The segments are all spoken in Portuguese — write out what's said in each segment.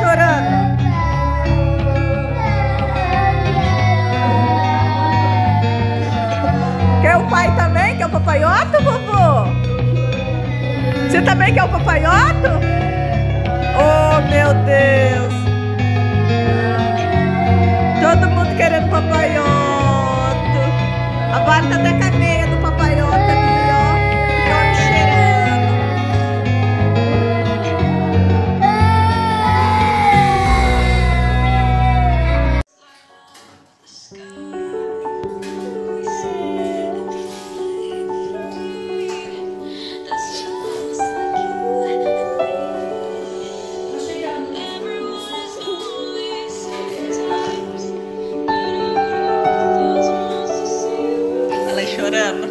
chorando? Quer o pai também? Quer o papaioto, vovô? Você também quer o papaioto? Oh, meu Deus! Todo mundo querendo papaioto. A Vale tá até com a meia do papaioto ali, ó. Dorme cheirando. Chorando.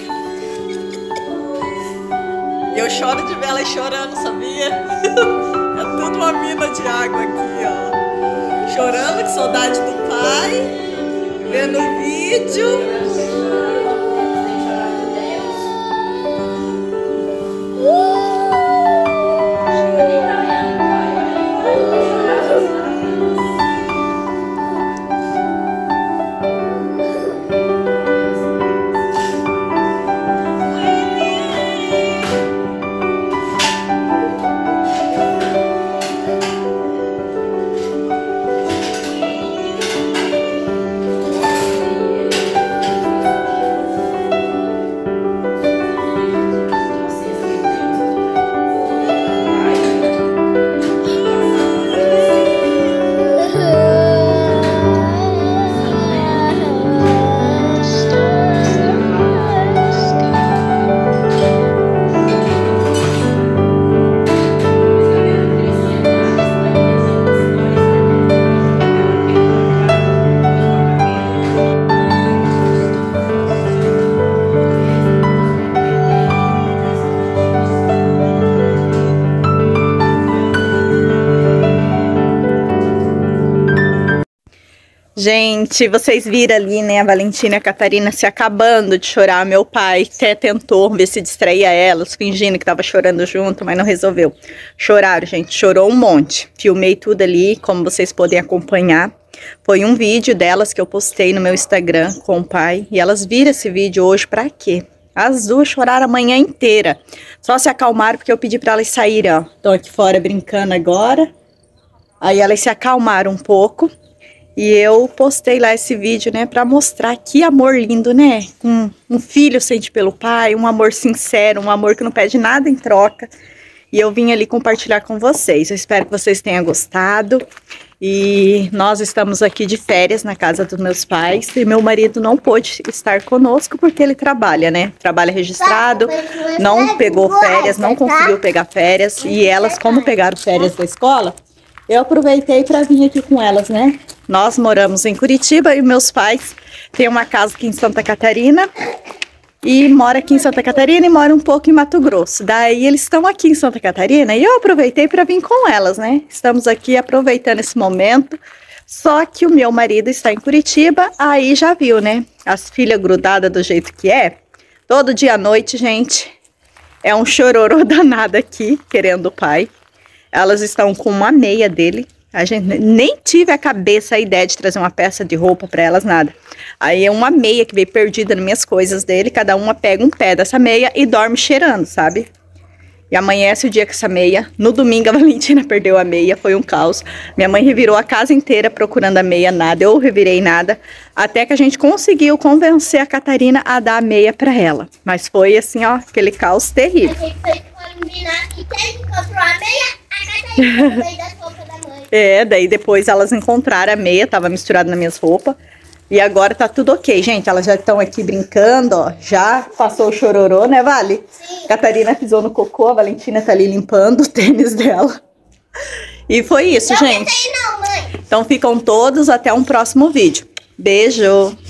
Eu choro de ver ela chorando, sabia? É tudo uma mina de água aqui, ó. Chorando, que saudade do pai. Vendo o vídeo. Gente, vocês viram ali, né, a Valentina e a Catarina se acabando de chorar. Meu pai até tentou ver se distraía elas, fingindo que tava chorando junto, mas não resolveu. Choraram, gente, chorou um monte. Filmei tudo ali, como vocês podem acompanhar. Foi um vídeo delas que eu postei no meu Instagram com o pai. E elas viram esse vídeo hoje pra quê? As duas choraram a manhã inteira. Só se acalmaram porque eu pedi pra elas saírem, ó. Estão aqui fora brincando agora. Aí elas se acalmaram um pouco. E eu postei lá esse vídeo, né, pra mostrar que amor lindo, né? Um filho sente pelo pai, um amor sincero, um amor que não pede nada em troca. E eu vim ali compartilhar com vocês. Eu espero que vocês tenham gostado. E nós estamos aqui de férias na casa dos meus pais. E meu marido não pôde estar conosco porque ele trabalha, né? Trabalha registrado, não pegou férias, não conseguiu pegar férias. E elas, como pegaram férias da escola, eu aproveitei para vir aqui com elas, né? Nós moramos em Curitiba e meus pais têm uma casa aqui em Santa Catarina. E mora aqui em Santa Catarina e mora um pouco em Mato Grosso. Daí eles estão aqui em Santa Catarina e eu aproveitei para vir com elas, né? Estamos aqui aproveitando esse momento. Só que o meu marido está em Curitiba, aí já viu, né? As filhas grudadas do jeito que é. Todo dia à noite, gente, é um chororô danado aqui, querendo o pai. Elas estão com uma meia dele. A gente nem tive a cabeça, a ideia de trazer uma peça de roupa para elas, nada. Aí é uma meia que veio perdida nas minhas coisas dele. Cada uma pega um pé dessa meia e dorme cheirando, sabe? E amanhece o dia com essa meia. No domingo a Valentina perdeu a meia, foi um caos. Minha mãe revirou a casa inteira procurando a meia, nada. Eu revirei nada. Até que a gente conseguiu convencer a Catarina a dar a meia para ela. Mas foi assim, ó, aquele caos terrível. A gente foi combinar que quem comprou a meia, a Catarina veio das roupas da mãe. É, daí depois elas encontraram a meia, tava misturada nas minhas roupas. E agora tá tudo ok, gente. Elas já estão aqui brincando, ó. Já passou o chororô, né, Vale? Sim. Catarina pisou no cocô, a Valentina tá ali limpando o tênis dela. E foi isso, gente. Não, mãe. Então ficam todos até um próximo vídeo. Beijo!